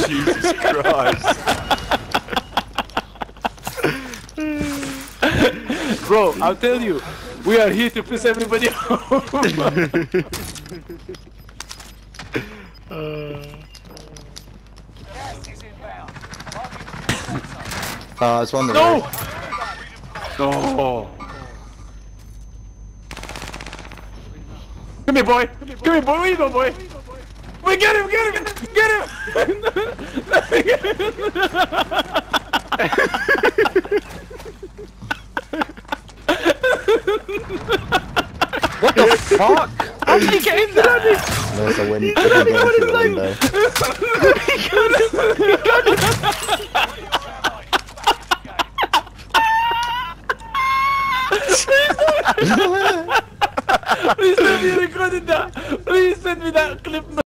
Jesus Christ. Bro, I'll tell you, we are here to piss everybody off. It's one that No! No! Come here, boy! Come here, boy! Where you go, boy? Wait, get him! Get him! Get him! What the fuck? How did he get in there? There's a window. Through the window. Please send me a recording that! Please send me that clip.